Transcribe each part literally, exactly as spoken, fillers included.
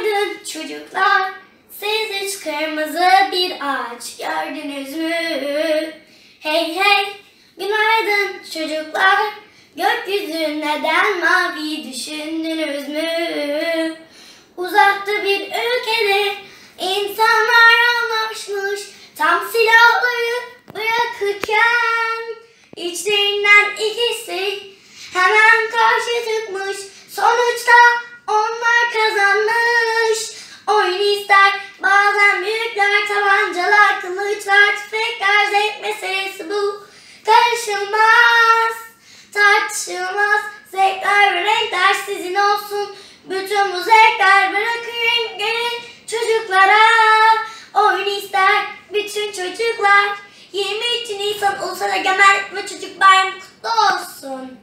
Günaydın çocuklar. Siz hiç kırmızı bir ağaç gördünüz mü? Hey hey. Günaydın çocuklar. Gökyüzü neden mavi düşündünüz mü? Uzakta bir ülkede insanlar anlaşmış. Tam silahları bırakırken içlerinden ikisi hemen karşı çıkmış. Sonuçta onlar kazanmış. Oyun ister bazen büyükler, tabancalar, kılıçlar, tüfekler, zevk meselesi bu. Karışılmaz, tartışılmaz. Zevkler ve renkler sizin olsun. Bütün bu zevkler bırakın renkleri çocuklara. Oyun ister bütün çocuklar. yirmi üç Nisan Ulusal Egemenlik ve Çocuk Bayramı kutlu olsun.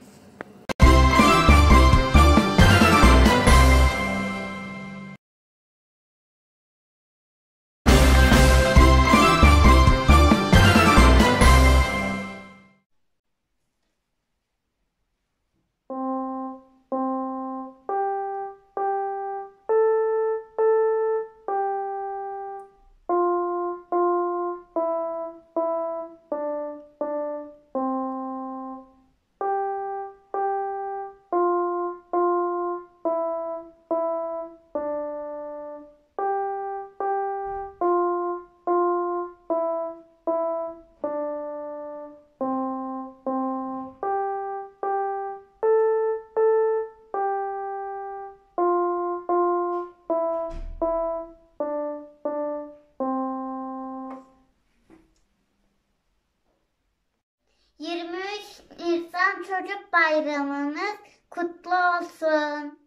yirmi üç Nisan Çocuk Bayramınız kutlu olsun.